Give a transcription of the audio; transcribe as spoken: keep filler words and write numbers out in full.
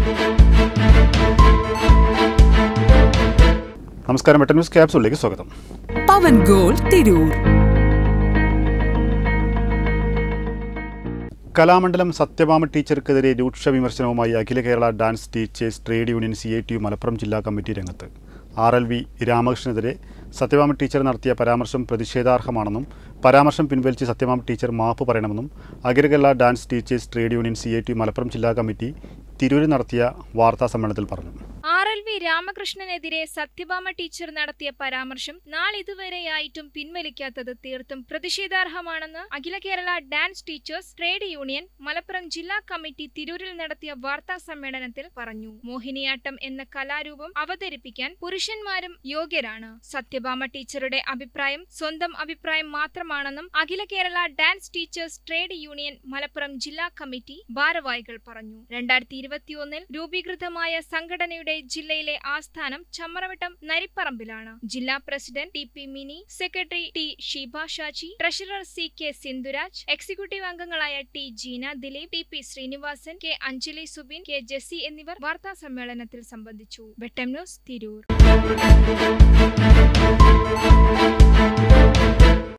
നമസ്കാരം, വെട്ടൻ ന്യൂസ് ക്യാപ്സൂളിലേക്ക് സ്വാഗതം. പവൻ ഗോൾ തിരൂർ. കലാമണ്ഡലം സത്യഭാമ ടീച്ചർക്കെതിരെ രൂക്ഷ വിമർശനവുമായി Akhila Kerala dance teachers trade union C I T U Malappuram ജില്ലാ കമ്മിറ്റി രംഗത്ത്. ആർ എൽ വി രാമകൃഷ്ണനെതിരെ സത്യഭാമ ടീച്ചർ നടത്തിയ പരാമർശം പ്രതിഷേധാർഹമാണെന്നും പരാമർശം പിൻവലിച്ച് സത്യഭാമ ടീച്ചർ മാപ്പ് പറയണമെന്നും Akhila Kerala dance teachers trade union C I T U Malappuram ജില്ലാ കമ്മിറ്റി തിരൂരിൽ നടത്തിയ വാർത്താ സമ്മേളനത്തിൽ പറഞ്ഞു. ആർ എൽ വി രാമകൃഷ്ണനെതിരെ സത്യഭാമ ടീച്ചർ നടത്തിയ പരാമർശം നാളിതുവരെയായിട്ടും പിൻവലിക്കാത്തത് തീർത്തും പ്രതിഷേധാർഹമാണെന്ന് Akhila Kerala dance teachers trade union Malappuram ജില്ലാ കമ്മിറ്റി തിരൂരിൽ നടത്തിയ വാർത്താ സമ്മേളനത്തിൽ പറഞ്ഞു. മോഹിനിയാട്ടം എന്ന കലാരൂപം അവതരിപ്പിക്കാൻ പുരുഷന്മാരും യോഗ്യരാണ്. സത്യഭാമ ടീച്ചറുടെ അഭിപ്രായം സ്വന്തം അഭിപ്രായം മാത്രമാണെന്നും Akhila Kerala dance teachers trade union Malappuram ജില്ലാ കമ്മിറ്റി ഭാരവാഹികൾ പറഞ്ഞു. രണ്ടായിരത്തി ഇരുപത്തിയൊന്നിൽ രൂപീകൃതമായ സംഘടനയുടെ ജില്ലയിലെ ആസ്ഥാനം ചമ്മറവട്ടം നരിപ്പറമ്പിലാണ്. ജില്ലാ president T P Mini, secretary T Sheeba Shaji, treasurer C K Sindhuraj, executive അംഗങ്ങളായ T Jeena Dileep, T P Sreenivasan, K Anjali Subin, K Jessy എന്നിവർ വാർത്താ സമ്മേളനത്തിൽ സംബന്ധിച്ചു. വെട്ടം ന്യൂസ് തിരൂർ.